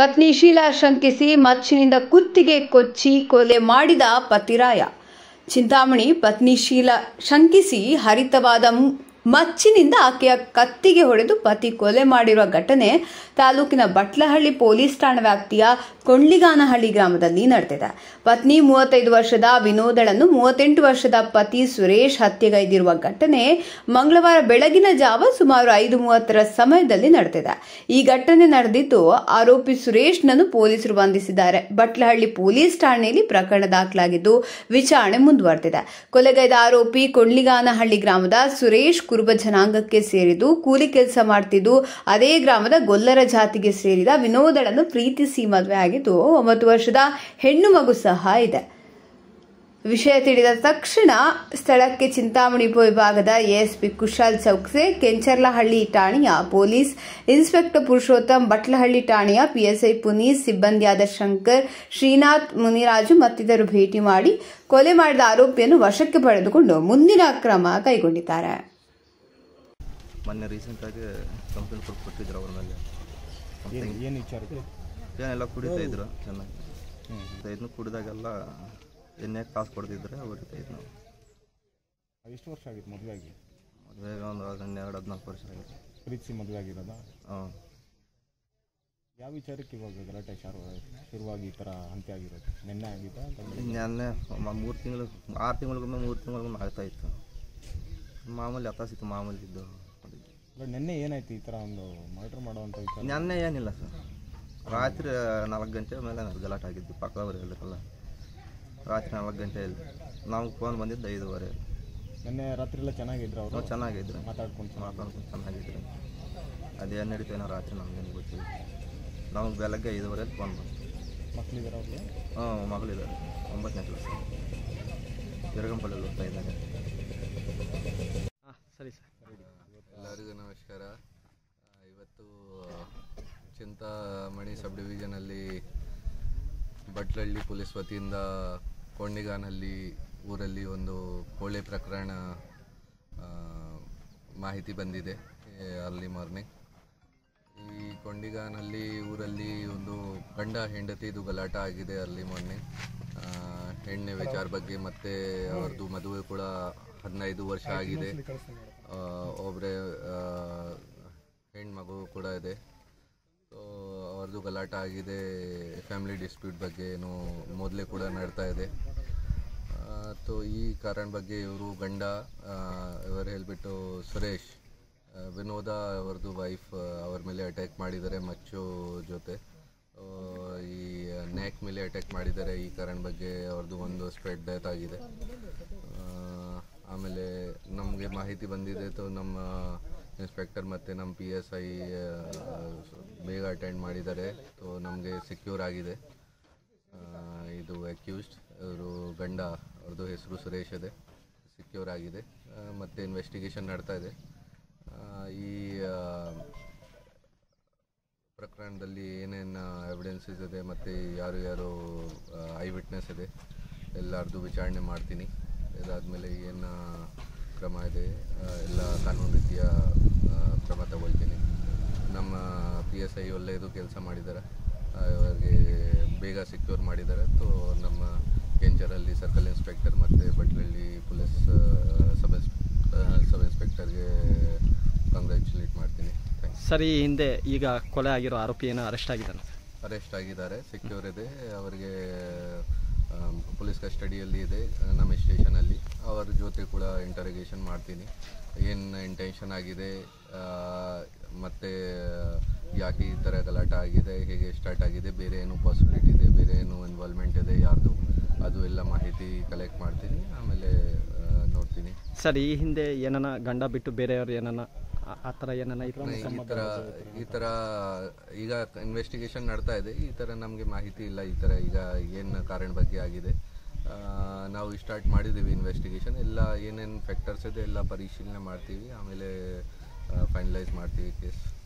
ಪತ್ನಿ ಶೀಲಾ ಶಂಕಿಸಿ ಮಚ್ಚಿನಿಂದ ಕುತ್ತಿಗೆ ಕೊಚ್ಚಿ ಕೊಲೆ ಮಾಡಿದ ಪತಿರಾಯ. ಚಿಂತಾಮಣಿ ಪತ್ನಿ ಶೀಲಾ ಶಂಕಿಸಿ ಹರಿತವಾದ ಮಚ್ಚಿನಿಂದ ಆಕೆಯ ಕತ್ತಿಗೆ ಹೊಡೆದು ಪತಿ ಕೊಲೆ ಮಾಡಿರುವ ಘಟನೆ ತಾಲೂಕಿನ ಬಟ್ಲಹಳ್ಳಿ ಪೊಲೀಸ್ ಠಾಣಾ ವ್ಯಾಪ್ತಿಯ ಕೊಂಡ್ಲಿಗಾನಹಳ್ಳಿ ಗ್ರಾಮದಲ್ಲಿ ನಡೆದಿದೆ. ಪತ್ನಿ 35 ವರ್ಷದ ವಿನೋದಳನ್ನು 38 ವರ್ಷದ ಪತಿ ಸುರೇಶ್ ಹತ್ಯೆಗೈದಿರುವ ಘಟನೆ ಮಂಗಳವಾರ ಬೆಳಗಿನ ಜಾವ ಸುಮಾರು 5:30 ಸಮಯದಲ್ಲಿ ನಡೆದಿದೆ. ಈ ಘಟನೆ ನಡೆದಿದ್ದು ಆರೋಪಿ ಸುರೇಶ್ನನ್ನು ಪೊಲೀಸರು ಬಂಧಿಸಿದ್ದಾರೆ. ಬಟ್ಲಹಳ್ಳಿ ಪೊಲೀಸ್ ಠಾಣೆಯಲ್ಲಿ ಪ್ರಕರಣ ದಾಖಲಾಗಿದ್ದು ವಿಚಾರಣೆ ಮುಂದುವರೆದಿದೆ. ಕೊಲೆಗೈದ ಆರೋಪಿ ಕೊಂಡ್ಲಿಗಾನಹಳ್ಳಿ ಗ್ರಾಮದ ಸುರೇಶ್ ಕುರುಬ ಜನಾಂಗಕ್ಕೆ ಸೇರಿದ್ದು ಕೂಲಿ ಕೆಲಸ ಮಾಡುತ್ತಿದ್ದು ಅದೇ ಗ್ರಾಮದ ಗೊಲ್ಲರ ಜಾತಿಗೆ ಸೇರಿದ ವಿನೋದಳನ್ನು ಪ್ರೀತಿಸಿ ಮದುವೆಯಾಗಿದ್ದು 9 ವರ್ಷದ ಹೆಣ್ಣು ಮಗು ಸಹ ಇದೆ. ವಿಷಯ ತಿಳಿದ ತಕ್ಷಣ ಸ್ಥಳಕ್ಕೆ ಚಿಂತಾಮಣಿ ವಿಭಾಗದ ಎಎಸ್ಪಿ ಕುಶಾಲ್ ಚೌಕ್ಸೆ, ಕೆಂಚರ್ಲಹಳ್ಳಿ ಠಾಣೆಯ ಪೊಲೀಸ್ ಇನ್ಸ್ಪೆಕ್ಟರ್ ಪುರುಷೋತ್ತಮ್, ಬಟ್ಲಹಳ್ಳಿ ಠಾಣೆಯ ಪಿಎಸ್ಐ ಪುನೀತ್, ಸಿಬ್ಬಂದಿಯಾದ ಶಂಕರ್, ಶ್ರೀನಾಥ್, ಮುನಿರಾಜು ಮತ್ತಿತರರು ಭೇಟಿ ಮಾಡಿ ಕೊಲೆ ಮಾಡಿದ ಆರೋಪಿಯನ್ನು ವಶಕ್ಕೆ ಪಡೆದುಕೊಂಡು ಮುಂದಿನ ಕ್ರಮ ಕೈಗೊಂಡಿದ್ದಾರೆ. ಮೊನ್ನೆ ರೀಸೆಂಟಾಗಿ ಕಂಪ್ಲೇಂಟ್ ಕೊಟ್ಟಿದ್ರು ಅವ್ರ ಮೇಲೆ. ಏನು ವಿಚಾರಕ್ಕೆ ಏನೆಲ್ಲ ಕುಡಿತಾ ಇದ್ರು ಚೆನ್ನಾಗಿ. ಇದನ್ನು ಕುಡಿದಾಗೆಲ್ಲ ಎಣ್ಣೆ ಕಾಸು ಕೊಡ್ತಿದ್ರೆ ಹೊಡಿತಾ ಇದ್ರು. ನಾವು ಎಷ್ಟು ವರ್ಷ ಆಗಿತ್ತು ಮದುವೆಯಾಗಿ? ಮದುವೆಗೆ ಒಂದು 12-14 ವರ್ಷ ಆಗಿತ್ತು. ಪ್ರೀತಿಸಿ ಮದುವೆ ಆಗಿರೋದಾ? ಹಾಂ. ಯಾವ ವಿಚಾರಕ್ಕೆ ಇವಾಗ ಗಲಾಟೆ ಶುರುವಾಗಿ ಈ ಥರ ಅಂತ್ಯ ಆಗಿರೋದು? ನೆನ್ನೆ ಆಗಿತ್ತಾ? ನೆನ್ನೆ 3 ತಿಂಗಳು 6 ತಿಂಗಳಿಗೊಮ್ಮೆ 3 ತಿಂಗಳಿಗೊಮ್ಮೆ ಆಗ್ತಾಯಿತ್ತು. ಮಾಮೂಲಿ ಹತಾಸಿತ್ತು, ಮಾಮೂಲಿ ಇದ್ದು. ನೆನ್ನೆ ಏನಾಯ್ತು ಈ ಥರ ಒಂದು ಮರ್ಡರ್ ಮಾಡುವಂಥ ವಿಚಾರ? ನೆನ್ನೆ ಏನಿಲ್ಲ ಸರ್, ರಾತ್ರಿ 4 ಗಂಟೆ ಮೇಲೆ ಗಲಾಟೆ ಆಗಿದ್ದು. ಪಕ್ಕದವರು ಹೇಳಬೇಕಲ್ಲ, ರಾತ್ರಿ 4 ಗಂಟೆಯಲ್ಲಿ ನಮ್ಗೆ ಫೋನ್ ಬಂದಿದ್ದು 5:15. ನೆನ್ನೆ ರಾತ್ರಿ ಎಲ್ಲ ಚೆನ್ನಾಗಿದ್ರು ಅವರು? ಚೆನ್ನಾಗಿದ್ರು, ಮಾತಾಡ್ಕೊಂಡು ಚೆನ್ನಾಗಿದ್ರು. ಅದೇನು ನಡೀತೇನೋ ರಾತ್ರಿ ನಮಗೇನು ಗೊತ್ತಿಲ್ಲ. ನಮಗೆ ಬೆಳಗ್ಗೆ 5:15 ಫೋನ್ ಬಂತು. ಮಕ್ಕಳಿದ್ದಾರೆ ಅವ್ರಿಗೆ? ಹಾಂ, ಮಗಳಿದ್ದಾರೆ, 9ನೇ ಕ್ಲಾಸ್, ಎರಗಂಪಲ್ಲಿ ಓದ್ತಾ ಇದ್ದಾರೆ. ಸರಿ ಸರ್. ಎಲ್ಲರಿಗೂ ನಮಸ್ಕಾರ. ಇವತ್ತು ಚಿಂತಾಮಣಿ ಸಬ್ ಡಿವಿಷನಲ್ಲಿ ಬಟ್ಲಹಳ್ಳಿ ಪೊಲೀಸ್ ವತಿಯಿಂದ ಕೊಂಡ್ಲಿಗಾನಹಳ್ಳಿ ಊರಲ್ಲಿ ಒಂದು ಕೊಲೆ ಪ್ರಕರಣ ಮಾಹಿತಿ ಬಂದಿದೆ. ಅರ್ಲಿ ಮಾರ್ನಿಂಗ್ ಈ ಕೊಂಡ್ಲಿಗಾನಹಳ್ಳಿ ಊರಲ್ಲಿ ಒಂದು ಗಂಡ ಹೆಂಡತಿದು ಗಲಾಟ ಆಗಿದೆ. ಅರ್ಲಿ ಮಾರ್ನಿಂಗ್ ಹೆಣ್ಣೆ ವಿಚಾರ ಬಗ್ಗೆ, ಮತ್ತು ಅವ್ರದ್ದು ಮದುವೆ ಕೂಡ 15 ವರ್ಷ ಆಗಿದೆ. ಒಬ್ಬರೇ ಹೆಣ್ಮಗು ಕೂಡ ಇದೆ. ಸೊ ಅವ್ರದ್ದು ಗಲಾಟ ಆಗಿದೆ. ಫ್ಯಾಮಿಲಿ ಡಿಸ್ಪ್ಯೂಟ್ ಬಗ್ಗೆ ಏನು ಮೊದಲೇ ಕೂಡ ನಡ್ತಾ ಇದೆ. ಸೊ ಈ ಕಾರಣ ಬಗ್ಗೆ ಇವರು ಗಂಡ ಇವರು ಹೇಳಿಬಿಟ್ಟು ಸುರೇಶ್, ವಿನೋದ ಅವ್ರದ್ದು ವೈಫ್ ಅವ್ರ ಮೇಲೆ ಅಟ್ಯಾಕ್ ಮಾಡಿದ್ದಾರೆ ಮಚ್ಚು ಜೊತೆ. ಈ ನೆಕ್ ಮೇಲೆ ಅಟ್ಯಾಕ್ ಮಾಡಿದ್ದಾರೆ. ಈ ಕಾರಣ ಬಗ್ಗೆ ಅವ್ರದ್ದು ಒಂದು ಸ್ಪ್ರೆಡ್ ಡೆತ್ ಆಗಿದೆ. ಆಮೇಲೆ ನಮಗೆ ಮಾಹಿತಿ ಬಂದಿದೆ. ನಮ್ಮ ಇನ್ಸ್ಪೆಕ್ಟರ್ ಮತ್ತು ನಮ್ಮ PSI ಬೇಗ ಅಟೆಂಡ್ ಮಾಡಿದ್ದಾರೆ. ನಮಗೆ ಸೆಕ್ಯೂರ್ ಆಗಿದೆ. ಇದು ಅಕ್ಯೂಸ್ಡ್ ಇವರು ಗಂಡ, ಅವ್ರದ್ದು ಹೆಸರು ಸುರೇಶ್ ಇದೆ, ಸೆಕ್ಯೂರ್ ಆಗಿದೆ. ಮತ್ತು ಇನ್ವೆಸ್ಟಿಗೇಷನ್ ನಡ್ತಾ ಇದೆ. ಈ ಪ್ರಕರಣದಲ್ಲಿ ಏನೇನು ಎವಿಡೆನ್ಸಸ್ ಇದೆ ಮತ್ತು ಯಾರು ಐ ವಿಟ್ನೆಸ್ ಇದೆ ಎಲ್ಲರದ್ದು ವಿಚಾರಣೆ ಮಾಡ್ತೀನಿ. ಇದಾದಮೇಲೆ ಏನು ಕ್ರಮ ಇದೆ ಎಲ್ಲ ಕಾನೂನು ರೀತಿಯ ಕ್ರಮ ತಗೊಳ್ತೀನಿ. ನಮ್ಮ PSI ಒಳ್ಳೆಯದು ಕೆಲಸ ಮಾಡಿದ್ದಾರೆ. ಅವರಿಗೆ ಬೇಗ ಸೆಕ್ಯೂರ್ ಮಾಡಿದ್ದಾರೆ. ನಮ್ಮ ಕೆಂಚರಲ್ಲಿ ಸರ್ಕಲ್ ಇನ್ಸ್ಪೆಕ್ಟರ್ ಮತ್ತು ಬಟ್ಲಹಳ್ಳಿ ಪೊಲೀಸ್ ಸಬ್ ಇನ್ಸ್ಪೆಕ್ಟರ್ಗೆ ಕಂಗ್ರ್ಯಾಚುಲೇಟ್ ಮಾಡ್ತೀನಿ. ಸರ್, ಈ ಹಿಂದೆ ಈಗ ಕೊಲೆ ಆಗಿರೋ ಆರೋಪಿ ಏನೋ ಅರೆಸ್ಟ್ ಆಗಿದ್ದಾನೆ? ಅರೆಸ್ಟ್ ಆಗಿದ್ದಾರೆ, ಸೆಕ್ಯೂರ್ ಇದೆ. ಅವರಿಗೆ ಪೊಲೀಸ್ ಕಸ್ಟಡಿಯಲ್ಲಿ ಇದೆ ನಮ್ಮ ಸ್ಟೇಷನಲ್ಲಿ. ಅವರ ಜೊತೆ ಕೂಡ ಇಂಟರೋಗೇಷನ್ ಮಾಡ್ತೀನಿ. ಏನು ಇಂಟೆನ್ಷನ್ ಆಗಿದೆ ಮತ್ತು ಯಾಕೆ ಈ ಥರ ಗಲಾಟ ಆಗಿದೆ, ಹೇಗೆ ಸ್ಟಾರ್ಟ್ ಆಗಿದೆ, ಬೇರೆ ಏನು ಪಾಸಿಬಿಲಿಟಿ ಇದೆ, ಬೇರೆ ಏನು ಇನ್ವಾಲ್ವ್ಮೆಂಟ್ ಇದೆ ಯಾರ್ದು, ಅದು ಎಲ್ಲ ಮಾಹಿತಿ ಕಲೆಕ್ಟ್ ಮಾಡ್ತೀನಿ. ಆಮೇಲೆ ನೋಡ್ತೀನಿ. ಸರ್, ಈ ಹಿಂದೆ ಏನನ ಗಂಡ ಬಿಟ್ಟು ಬೇರೆಯವ್ರು ಏನನ ಆ ಥರ ಏನನ ಈ ಥರ ಈಗ ಇನ್ವೆಸ್ಟಿಗೇಷನ್ ನಡ್ತಾ ಇದೆ. ಈ ಥರ ನಮಗೆ ಮಾಹಿತಿ ಇಲ್ಲ. ಈ ಥರ ಈಗ ಏನು ಕಾರಣ ಬಗ್ಗೆ ಆಗಿದೆ ನಾವು ಸ್ಟಾರ್ಟ್ ಮಾಡಿದ್ದೀವಿ ಇನ್ವೆಸ್ಟಿಗೇಷನ್. ಎಲ್ಲ ಏನೇನು ಫ್ಯಾಕ್ಟರ್ಸ್ ಇದೆ ಎಲ್ಲ ಪರಿಶೀಲನೆ ಮಾಡ್ತೀವಿ. ಆಮೇಲೆ ಫೈನಲೈಸ್ ಮಾಡ್ತೀವಿ ಕೇಸ್.